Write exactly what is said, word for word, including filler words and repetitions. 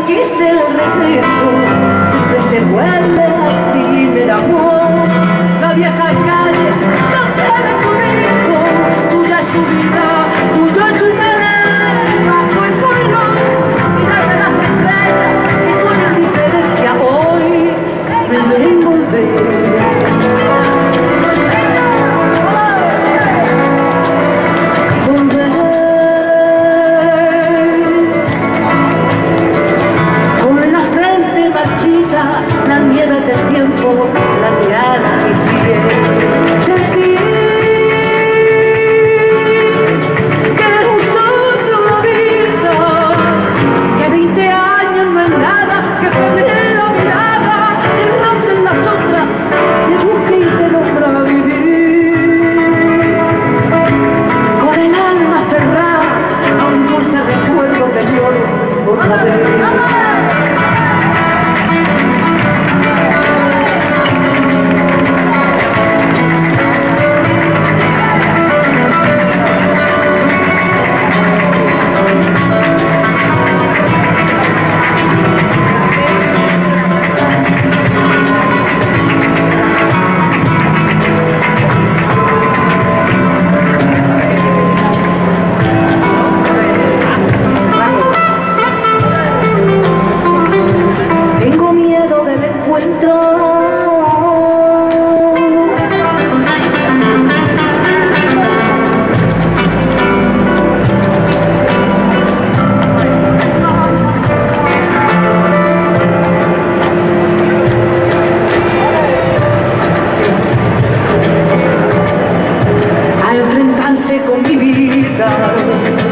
quise el regreso, siempre se vuelve al primer amor. La vieja calle, no te conmigo, tuya es su vida, tuyo es su querer, bajo el polvo, mira de las estrellas, y con la diferencia hoy me ven volver. La nieve del tiempo, la mirada que sigue. Sentir que es un soplo la vida, que veinte años no es nada, que febrero la mirada, el rock en la sombra, te busca y te logra vivir. Con el alma aferrada a un dulce recuerdo que lloro otra vez. Con mi vida